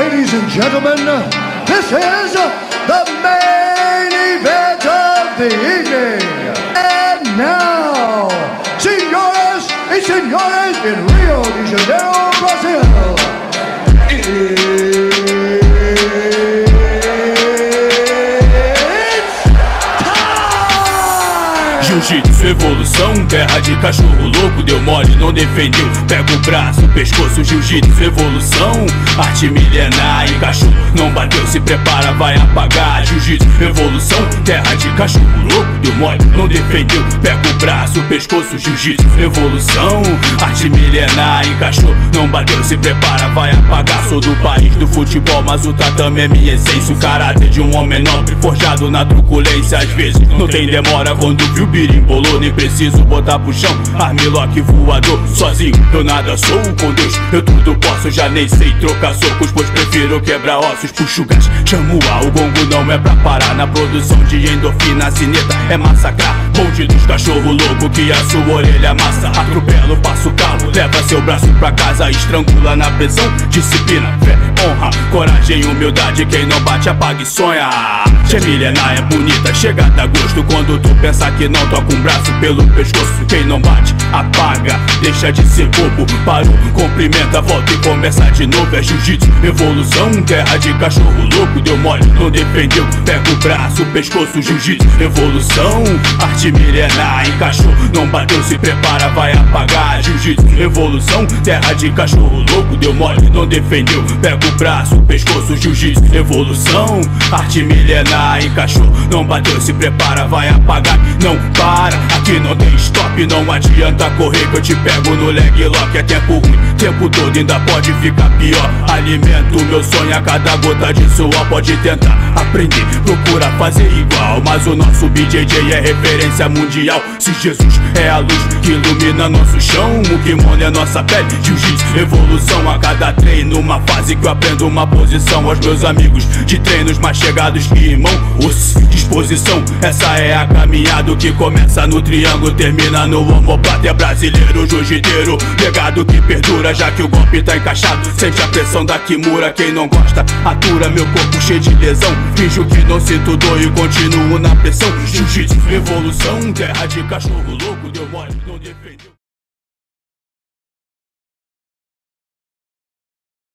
Ladies and gentlemen, this is the main event of the evening. And now, senhoras e senhores, in Rio de Janeiro, Brazil, Jiu-jitsu, evolução, terra de cachorro louco, deu mole, não defendeu, pega o braço, pescoço, jiu-jitsu, evolução, arte milenar, encaixou, não bateu, se prepara, vai apagar, jiu-jitsu, evolução, terra de cachorro louco, deu mole, não defendeu, pega o braço, pescoço, jiu-jitsu, evolução, arte milenar, encaixou, não bateu, se prepara, vai apagar, sou do país do futebol, mas o tatame é minha essência, o caráter de um homem nobre, forjado na truculência, às vezes, não tem demora, quando viu birimbolou, nem preciso botar pro chão, armlock voador, sozinho eu nada sou, com Deus eu tudo posso, já nem sei trocar socos, pois prefiro quebrar ossos, puxo gás, chamo o gongo, não é pra parar, na produção de endorfina, a sineta é massacrar, bonde dos cachorro louco, que a sua orelha amassa, atropelo, passo o carro, leva seu braço pra casa, estrangula na pressão, disciplina, fé, honra, coragem, humildade, quem não bate apaga e sonha, milenar é bonita, chega a dar gosto, quando tu pensa que não toca um braço pelo pescoço, quem não bate, apaga, deixa de ser bobo, parou, cumprimenta, volta e começa de novo, é jiu-jitsu, evolução, terra de cachorro louco, deu mole, não defendeu, pega o braço, pescoço, jiu-jitsu, evolução, arte milenar, encaixou, não bateu, se prepara, vai apagar, jiu-jitsu, evolução, terra de cachorro louco, deu mole, não defendeu, pega o braço, pescoço, jiu-jitsu, evolução, arte milenar, encaixou, não bateu, se prepara, vai apagar, não para, aqui não tem stop, não adianta correr que eu te pego no leg lock, é tempo ruim, tempo todo ainda pode ficar pior, alimento meu sonho a cada gota de suor, pode tentar aprender, procura fazer igual, mas o nosso BJJ é referência mundial, se Jesus é a luz que ilumina nosso chão, o kimono é nossa pele, jiu-jitsu, evolução, a cada treino uma fase que eu aprendo uma posição, aos meus amigos de treinos mais chegados que irmão, disposição, essa é a caminhada que começa no triângulo, termina no omoplata, é brasileiro, jiu-jiteiro, legado que perdura, já que o golpe tá encaixado, sente a pressão da Kimura, quem não gosta, atura, meu corpo cheio de lesão, finjo que não sinto dor e continuo na pressão, jiu-jitsu, evolução, terra de cachorro louco, deu mole.